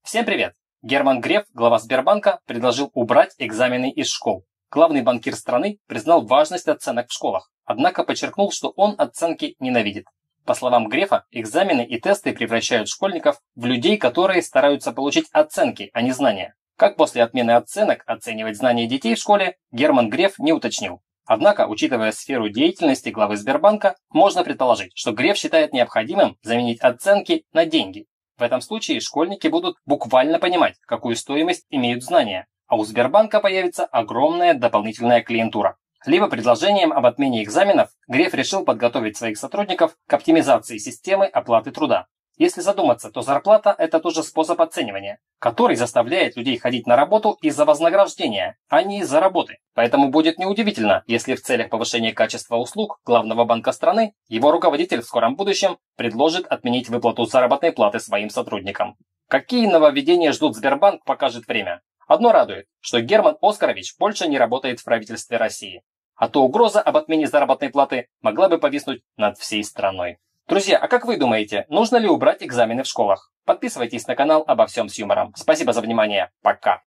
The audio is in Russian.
Всем привет! Герман Греф, глава Сбербанка, предложил убрать экзамены из школ. Главный банкир страны признал важность оценок в школах, однако подчеркнул, что он оценки ненавидит. По словам Грефа, экзамены и тесты превращают школьников в людей, которые стараются получить оценки, а не знания. Как после отмены оценок оценивать знания детей в школе, Герман Греф не уточнил. Однако, учитывая сферу деятельности главы Сбербанка, можно предположить, что Греф считает необходимым заменить оценки на деньги. В этом случае школьники будут буквально понимать, какую стоимость имеют знания, а у Сбербанка появится огромная дополнительная клиентура. Либо предложением об отмене экзаменов Греф решил подготовить своих сотрудников к оптимизации системы оплаты труда. Если задуматься, то зарплата – это тоже способ оценивания, который заставляет людей ходить на работу из-за вознаграждения, а не из-за работы. Поэтому будет неудивительно, если в целях повышения качества услуг главного банка страны его руководитель в скором будущем предложит отменить выплату заработной платы своим сотрудникам. Какие нововведения ждут Сбербанк, покажет время. Одно радует, что Герман Оскарович больше не работает в правительстве России. А то угроза об отмене заработной платы могла бы повиснуть над всей страной. Друзья, а как вы думаете, нужно ли убрать экзамены в школах? Подписывайтесь на канал «Обо всем с юмором». Спасибо за внимание. Пока.